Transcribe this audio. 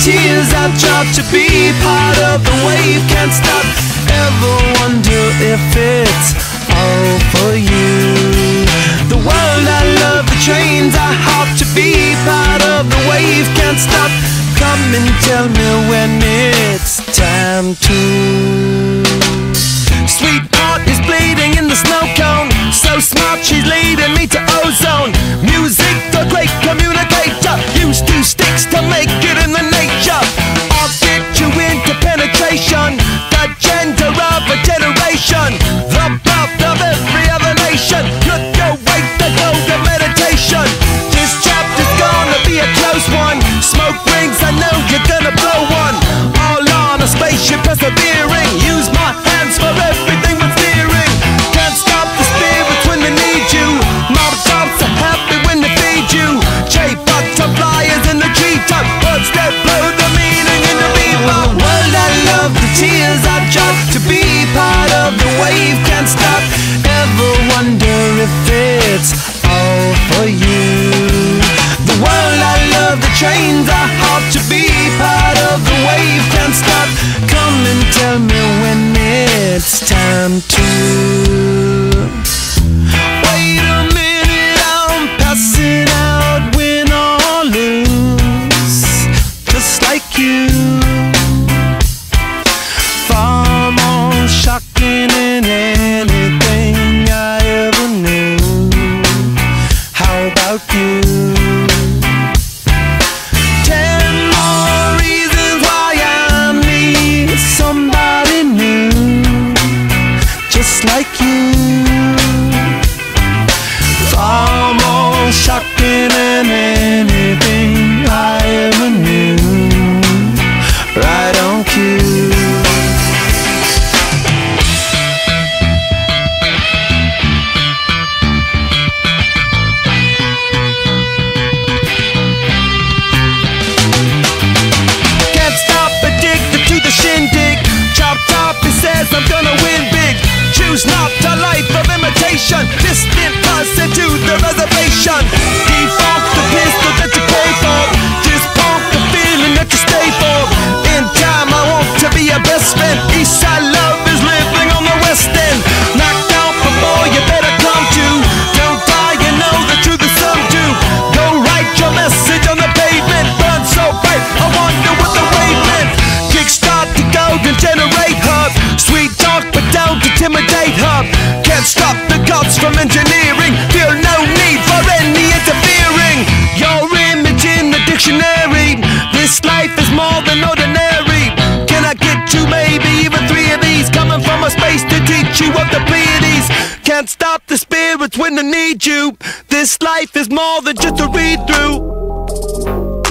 tears I've dropped to be part of the wave. Can't stop, ever wonder if it's all for you. The world I love, the trains I hop to be part of the wave. Can't stop, come and tell me when it's time to. Sweetheart is bleeding in the snow cone, so smart she's leading me to ozone. Music, the great communicator, used two sticks to make it in the nature. I'll get you into penetration, the gender of a generation, the birth of every other nation. Look your way to go to meditation. This chapter's gonna be a close one. Smoke rings, I know you're gonna blow one. All on a spaceship persevering, use my hands for everything but steering. Can't stop the spirits when they need you. Mob tops are happy when they feed you. Butterflies in the treetop, words that blow the meaning in the bebop. World I love, the tears I drop to be part of the wave. Can't stop, ever wonder if it's all for you. The world I love, the trains I hop to be part of the wave. Can't stop, come and tell me when it's time to. Wait a minute, I'm passing out, win or lose, just like you. Far more shocking than anything I ever knew. How about you? 10 more reasons why I need somebody new, just like you. Far more shocking than anything I ever knew. Right on cue. Can't stop, addicted to the shindig. Chop top, he says I'm gonna win big. Choose not a life of imitation. Distant person to the reservation. Default the pistol that you pay for. Just pump the feeling that you stay for. In time I want to be your best friend. Eastside love is living on the west end. Knocked out before you better come to. Don't die, you know the truth is some do. Go write your message on the pavement. Burn so bright, I wonder what the wave meant. Kickstart the golden generate hub. Sweet talk but don't intimidate hub. Can't stop the gods from engineering. Feel no need for any interfering. Your image in the dictionary. This life is more than ordinary. Can I get two, maybe even three of these? Coming from a space to teach you of the Pleiades. Can't stop the spirits when they need you. This life is more than just a read through.